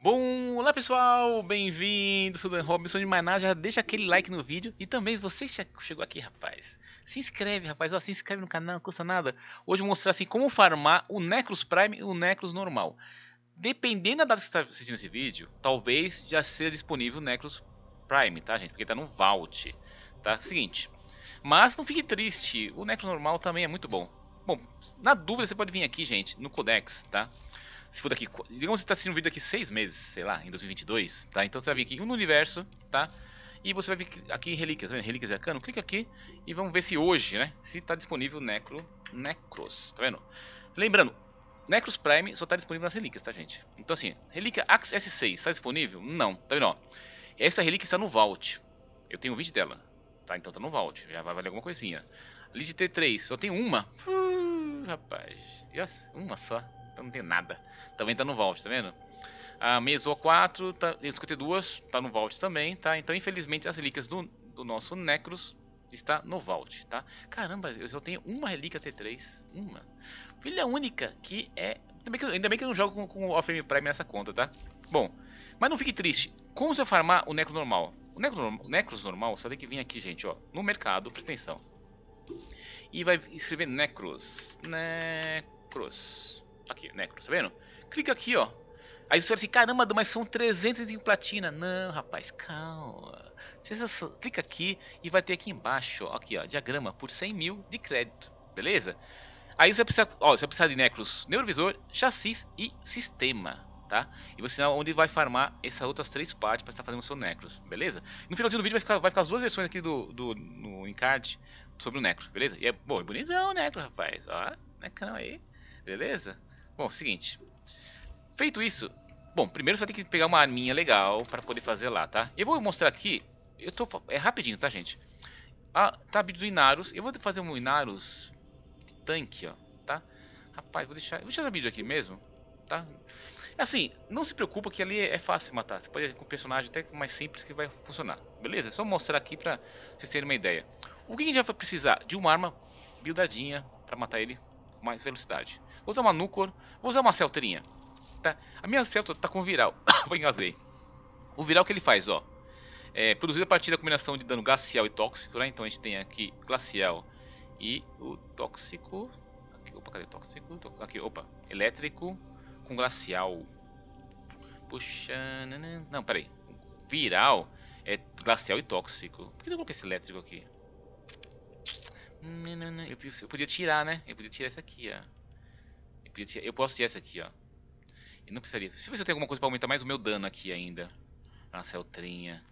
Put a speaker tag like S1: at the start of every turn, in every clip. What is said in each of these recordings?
S1: Bom, olá pessoal, bem-vindos, sou o Dan Robinson de Maná, já deixa aquele like no vídeo e também você chegou aqui, rapaz, se inscreve, rapaz, ó, se inscreve no canal, não custa nada. Hoje eu vou mostrar assim como farmar o Necros Prime e o Necros normal. Dependendo da data que você está assistindo esse vídeo, talvez já seja disponível o Necros Prime, tá gente, porque tá no Vault, tá? Seguinte, mas não fique triste, o Necros normal também é muito bom. Bom, na dúvida você pode vir aqui, gente, no Codex, tá? Se for daqui, digamos que você está assistindo o vídeo daqui 6 meses, sei lá, em 2022, tá? Então você vai vir aqui no universo, tá? E você vai vir aqui em relíquias, tá vendo? Relíquias de Arcano, clica aqui e vamos ver se hoje, né? Se está disponível Necros, tá vendo? Lembrando, Necros Prime só está disponível nas relíquias, tá gente? Então assim, relíquia Axe S6 está disponível? Não, tá vendo? Ó, essa relíquia está no Vault, eu tenho um vídeo dela, tá? Então tá no Vault, já vai valer alguma coisinha. Lead T3, só tem uma, rapaz, uma só. Então não tem nada. Também tá no Vault, tá vendo? A Meso 4, tá, 52, tá no Vault também, tá? Então infelizmente as relíquias do nosso Necros está no Vault, tá? Caramba, eu só tenho uma relíquia T3, uma. Filha única, que é... Ainda bem que eu não jogo com o Warframe Prime nessa conta, tá? Bom, mas não fique triste. Como você vai farmar o Necros normal? O Necros normal, você vai ter que vir aqui, gente, ó, no mercado, presta atenção. E vai escrever Necros. Aqui, Necros, tá vendo? Clica aqui, ó. Aí você fala assim, caramba, mas são 305 platina. Não, rapaz, calma. Você clica aqui e vai ter aqui embaixo, ó, aqui, ó, diagrama por 100 mil de crédito, beleza? Aí você precisa, ó, você vai precisar de Necros, Neurovisor, Chassis e Sistema, tá? E você onde vai farmar essas outras 3 partes para estar fazendo o seu Necros, beleza? No finalzinho do vídeo vai ficar as duas versões aqui no encarte sobre o Necros, beleza? E é, bom, é bonitão o Necros, rapaz, ó, Necrão aí, beleza? Bom, seguinte, feito isso, bom, primeiro você vai ter que pegar uma arminha legal para poder fazer lá, tá? Eu vou mostrar aqui, é rapidinho, tá, gente? Tá vídeo do Inarus, eu vou fazer um Inarus de tanque, ó, tá? Rapaz, vou deixar esse vídeo aqui mesmo, tá? Assim, não se preocupa que ali é fácil matar, você pode ir com um personagem até mais simples que vai funcionar, beleza? É só mostrar aqui para vocês terem uma ideia. O que a gente vai precisar? De uma arma buildadinha para matar ele com mais velocidade. Vou usar uma Nucor, vou usar uma Celtrinha, tá? A minha Celta tá com viral, vou engasguei. O viral que ele faz, ó, é produzido a partir da combinação de dano glacial e tóxico, né? Então a gente tem aqui glacial e o tóxico. Aqui, opa, cadê o tóxico? Aqui, opa, elétrico com glacial. Puxa, não, peraí. Viral é glacial e tóxico. Por que eu coloquei esse elétrico aqui? Eu podia tirar, né? Eu podia tirar esse aqui, ó. Eu posso tirar esse aqui, ó. Eu não precisaria. Deixa eu ver se eu tenho alguma coisa pra aumentar mais o meu dano aqui ainda. Na Celtrinha.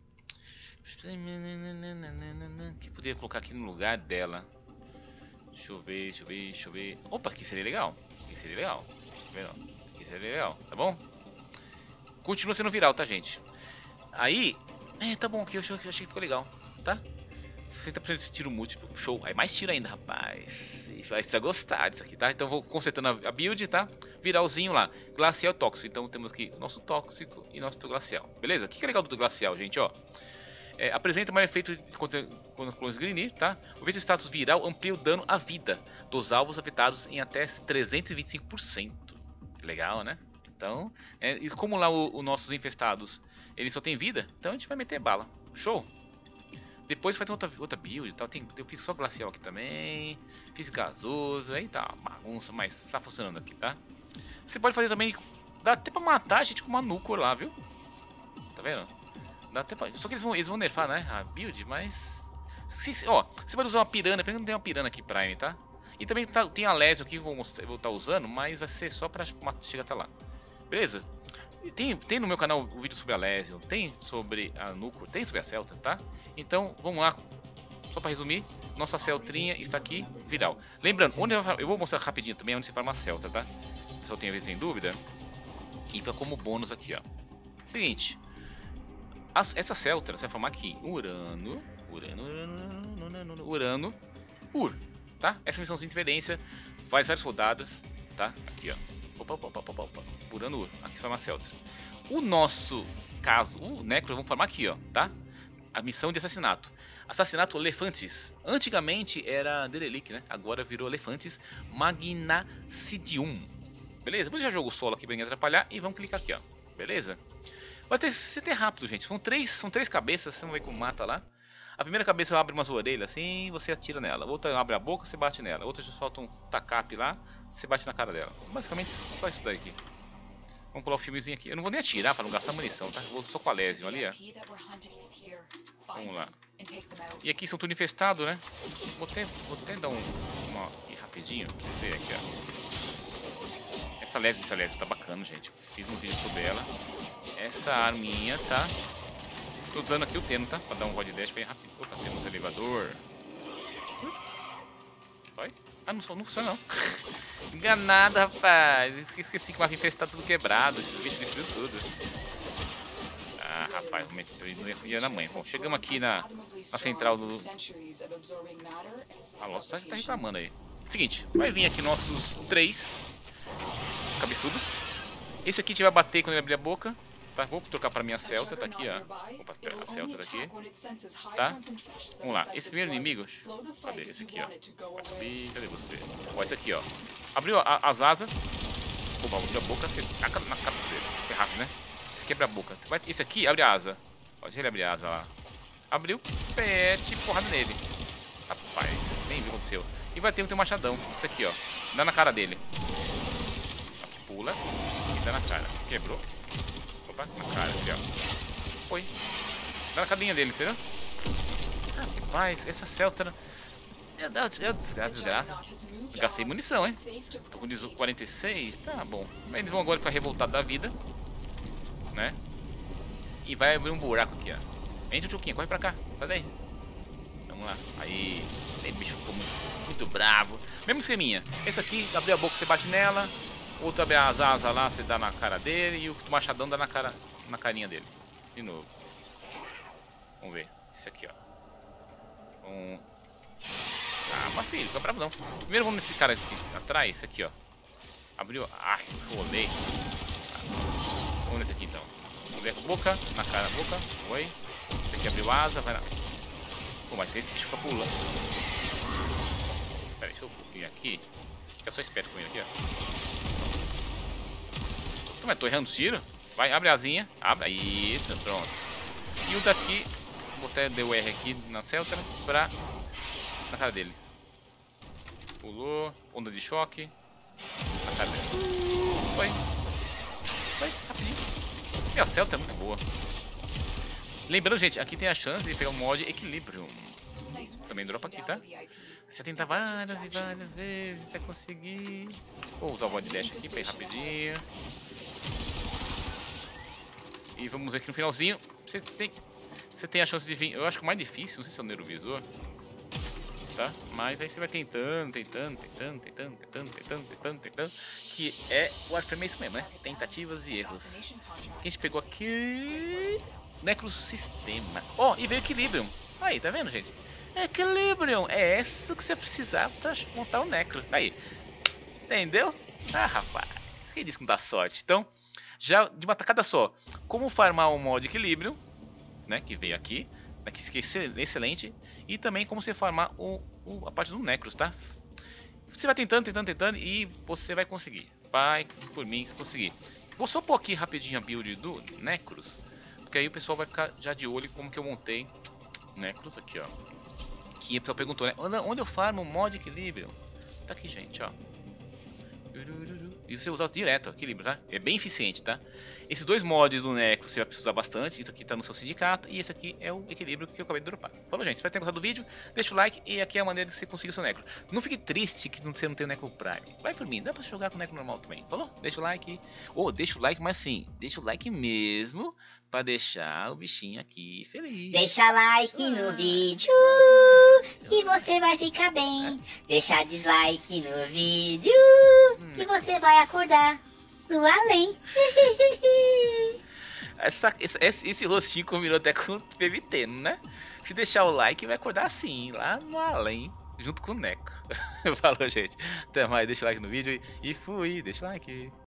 S1: Que poderia colocar aqui no lugar dela. Deixa eu ver. Opa, aqui seria legal. Aqui seria legal. Aqui seria legal, tá bom? Continua sendo viral, tá, gente? Aí, tá bom, aqui eu achei que ficou legal, tá? 60% de tiro múltiplo, show, aí mais tiro ainda, rapaz. Você vai gostar disso aqui, tá? Então vou consertando a build, tá? Viralzinho lá, glacial tóxico. Então temos aqui nosso tóxico e nosso glacial, beleza? O que é legal do glacial, gente, ó? Apresenta mais efeito contra clones Grini, tá? O efeito status viral amplia o dano à vida dos alvos afetados em até 325%. Legal, né? Então, e como lá os nossos infestados, eles só tem vida, então a gente vai meter bala, show? Depois faz outra build e tal. Eu fiz só glacial aqui também. Fiz gasoso. Aí tá uma bagunça, mas tá funcionando aqui, tá? Você pode fazer também. Dá até pra matar a gente com uma Nucor lá, viu? Tá vendo? Dá até pra... Só que eles vão nerfar, né? A build, mas. Ó, você pode usar uma pirana. Pena que não tem uma pirana aqui Prime, tá? E também tem a Lésio aqui que eu vou estar usando. Mas vai ser só pra chegar até lá. Beleza? Tem no meu canal o vídeo sobre a Lésio, tem sobre a Nucor, tem sobre a Celta, tá? Então, vamos lá. Só para resumir, nossa Celtrinha está aqui, viral. Lembrando, eu vou mostrar rapidinho também onde você farma a Celta, tá? O pessoal tem a ver sem dúvida. E fica como bônus aqui, ó. Seguinte. Essa Celta você vai farmar aqui. Urano, Ur, tá? Essa missão de interferência faz várias rodadas, tá? Aqui, ó. Opa. Urano, aqui você farma a Celta. O nosso caso, o Necro, vamos farmar aqui, ó, tá? A missão de assassinato. Assassinato Elefantes. Antigamente era Derelict, né? Agora virou Elefantes Magnacidium. Beleza? Vou deixar o jogo solo aqui pra ninguém atrapalhar. E vamos clicar aqui, ó. Beleza? Vai ter CT rápido, gente. São três cabeças, você não vê como mata lá. A primeira cabeça abre umas orelhas assim, você atira nela. A outra abre a boca, você bate nela. A outra já solta um tacape lá, você bate na cara dela. Basicamente só isso daqui. Vamos pular o filmezinho aqui. Eu não vou nem atirar para não gastar munição, tá? Vou só com a Lésion ali, ó. Vamos lá. E aqui são tudo infestado, né? Vou até dar uma aqui rapidinho. Vamos ver aqui, ó. Essa Lésion tá bacana, gente. Fiz um vídeo sobre ela. Essa arminha tá... Tô usando aqui o Teno, tá? Pra dar um rod dash bem rápido. Opa, temos um elevador. Vai? Ah, não funciona não. Enganado, rapaz. Esqueci que o mapa infestado tudo quebrado. Esses bichos destruíram tudo. Ah, rapaz, eu ia na mãe. Bom, chegamos aqui na central do... A Lost tá reclamando aí. Seguinte, vai vir aqui nossos 3 cabeçudos. Esse aqui a gente vai bater quando ele abrir a boca. Tá, vou trocar para minha Celta, tá aqui, ó. Opa, a Celta tá aqui. Tá? Vamos lá. Esse primeiro inimigo, cadê? Esse aqui, ó. Vai subir, cadê você? Ó, esse aqui, ó. Abriu as asas. Opa, abriu a boca, você taca na cabeça dele. É rápido, né? Você quebra a boca. Esse aqui abre a asa. Ó, deixa ele abrir a asa lá. Abriu, pete, porrada nele. Rapaz, nem viu o que aconteceu. E vai ter um machadão. Esse aqui, ó. Dá na cara dele. Aqui pula e dá na cara. Quebrou. Opa, na cara, aqui, ó. Foi. Dá na cadinha dele, entendeu? Rapaz, essa Celta... É desgraça. Gastei munição, hein? Tô com 46, tá bom. Eles vão agora ficar revoltados da vida, né? E vai abrir um buraco aqui, ó. Entra o Chuquinha, corre pra cá. Sai daí. Vamos lá. Aí. Esse bicho ficou muito bravo. Mesmo esqueminha. Esse aqui, abriu a boca, você bate nela. Outro abre as asas lá, você dá na cara dele. E o machadão dá na carinha dele. De novo. Vamos ver. Esse aqui, ó. Ah, mas filho, fica bravo não. Primeiro vamos nesse cara aqui, atrás, esse aqui, ó. Abriu. Ai, rolei. Vamos nesse aqui então. Vamos ver a boca, na cara, boca. Oi. Esse aqui abriu asa, vai lá. Pô, mas esse bicho fica pulando. Pera aí, deixa eu ir aqui. Fica só esperto com ele aqui, ó. Mas tô errando o tiro. Vai, abre a asinha. Abre. Isso, pronto. E o daqui, vou até dar o R aqui na Celta pra... na cara dele. Pulou, onda de choque. Na cara dele. Foi. Foi, rapidinho. Minha Celta é muito boa. Lembrando, gente, aqui tem a chance de pegar o mod Equilibrium. Também dropa aqui, tá? Você tenta várias e várias vezes até conseguir. Vou usar o Void Dash aqui pra ir rapidinho. E vamos ver aqui no finalzinho. Você tem a chance de vir. Eu acho que o mais difícil, não sei se é o Neurovisor. Tá? Mas aí você vai tentando. Que é o Warframe, é isso mesmo, né? Tentativas e erros. Que a gente pegou aqui. Necrosistema. Ó, e veio Equilibrium. Aí, tá vendo, gente? Equilibrium. É isso que você precisar pra montar o Necro. Aí. Entendeu? Ah, rapaz. Quem disse que não dá sorte? Então, já de uma tacada só. Como farmar o mod Equilibrium, né? Que veio aqui. Que é excelente. E também como você farmar a parte do Necros, tá? Você vai tentando e você vai conseguir. Vai por mim conseguir. Vou só pôr aqui rapidinho a build do Necros, porque aí o pessoal vai ficar já de olho como que eu montei Necros aqui, ó. Que o pessoal perguntou, né? Onde eu farmo o mod Equilibrium? Tá aqui, gente, ó. E você usa direto, Equilíbrio, tá? É bem eficiente, tá? Esses dois mods do Necro você vai precisar bastante. Isso aqui tá no seu sindicato. E esse aqui é o Equilíbrio que eu acabei de dropar. Falou, gente. Espero que tenham gostado do vídeo. Deixa o like. E aqui é a maneira de você conseguir o seu Necro. Não fique triste que você não tem o Necro Prime. Vai por mim. Dá pra jogar com o Necro normal também. Falou? Deixa o like. Deixa o like, mas sim. Deixa o like mesmo. Pra deixar o bichinho aqui feliz.
S2: Deixa like no vídeo e você vai ficar bem. Deixa dislike no vídeo e você vai acordar no além.
S1: Esse rostinho combinou até com o PVT, né? Se deixar o like vai acordar assim, lá no além, junto com o Necro. Falou, gente. Até mais, deixa o like no vídeo e fui. Deixa o like.